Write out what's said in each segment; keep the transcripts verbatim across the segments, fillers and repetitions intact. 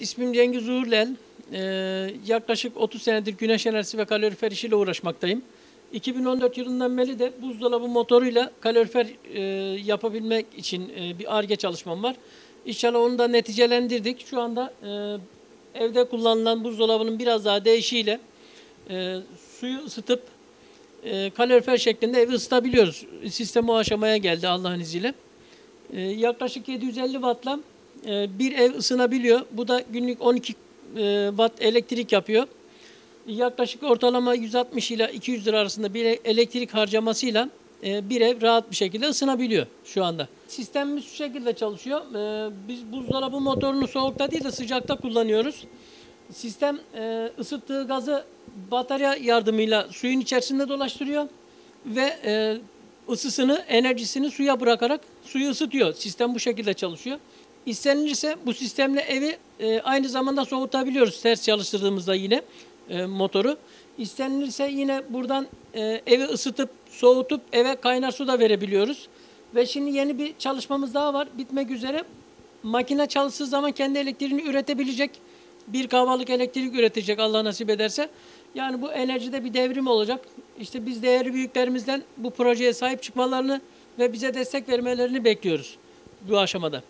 İsmim Cengiz Uğurlel. Ee, yaklaşık otuz senedir güneş enerjisi ve kalorifer işiyle uğraşmaktayım. iki bin on dört yılından beri de buzdolabı motoruyla kalorifer e, yapabilmek için e, bir Ar-Ge çalışmam var. İnşallah onu da neticelendirdik. Şu anda e, evde kullanılan buzdolabının biraz daha değişiyle e, suyu ısıtıp e, kalorifer şeklinde evi ısıtabiliyoruz. Sistem o aşamaya geldi Allah'ın izniyle. E, yaklaşık yedi yüz elli wattla e, bir ev ısınabiliyor. Bu da günlük on iki e, watt elektrik yapıyor. Yaklaşık ortalama yüz altmış ila iki yüz lira arasında bir elektrik harcamasıyla e, bir ev rahat bir şekilde ısınabiliyor şu anda. Sistemimiz şu şekilde çalışıyor. E, biz buzdolabı motorunu soğukta değil de sıcakta kullanıyoruz. Sistem e, ısıttığı gazı batarya yardımıyla suyun içerisinde dolaştırıyor ve e, ısısını, enerjisini suya bırakarak suyu ısıtıyor. Sistem bu şekilde çalışıyor. İstenilirse bu sistemle evi e, aynı zamanda soğutabiliyoruz ters çalıştırdığımızda yine e, motoru. İstenilirse yine buradan e, evi ısıtıp soğutup eve kaynar su da verebiliyoruz. Ve şimdi yeni bir çalışmamız daha var. Bitmek üzere. Makine çalıştığı zaman kendi elektriğini üretebilecek. Bir kahvalık elektrik üretecek Allah nasip ederse. Yani bu enerjide bir devrim olacak. İşte biz değerli büyüklerimizden bu projeye sahip çıkmalarını ve bize destek vermelerini bekliyoruz bu aşamada.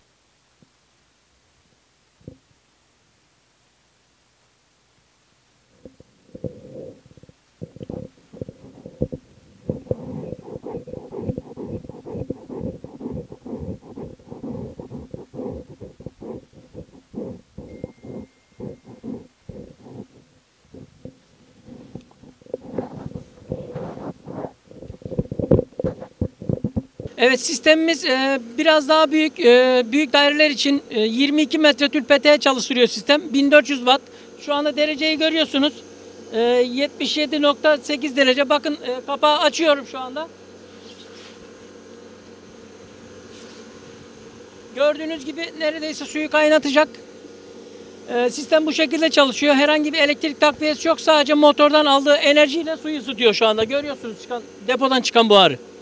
Evet, sistemimiz e, biraz daha büyük e, büyük daireler için e, yirmi iki metre tül çalıştırıyor sistem. bin dört yüz watt. Şu anda dereceyi görüyorsunuz. E, yetmiş yedi nokta sekiz derece. Bakın e, kapağı açıyorum şu anda. Gördüğünüz gibi neredeyse suyu kaynatacak. E, sistem bu şekilde çalışıyor. Herhangi bir elektrik takviyesi yok. Sadece motordan aldığı enerjiyle suyu ısıtıyor şu anda. Görüyorsunuz çıkan, depodan çıkan buharı.